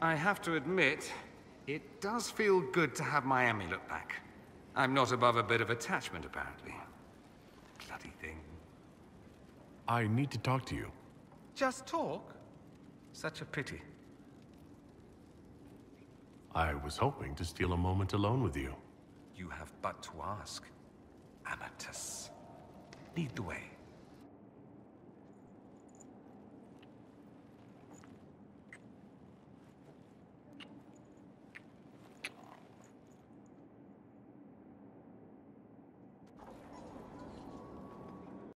I have to admit, it does feel good to have my amulet back. I'm not above a bit of attachment, apparently. Bloody thing. I need to talk to you. Just talk? Such a pity. I was hoping to steal a moment alone with you. You have but to ask. Amatus. Lead the way.